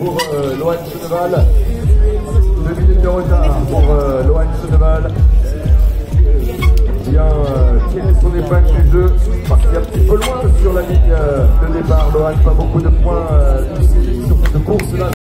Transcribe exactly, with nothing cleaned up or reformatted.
pour euh, Lohan Cheneval. Deux minutes de retard pour euh, Lohan Cheneval. Bien euh, tirer son épingle du jeu, parti un petit peu loin sur la ligne euh, de départ. Lohan, pas beaucoup de points euh, ici sur cette course-là.